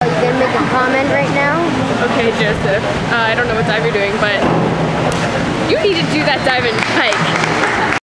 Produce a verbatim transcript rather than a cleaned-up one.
Are you gonna make a comment right now? Okay, Joseph. Uh, I don't know what dive you're doing, but you need to do that dive and hike.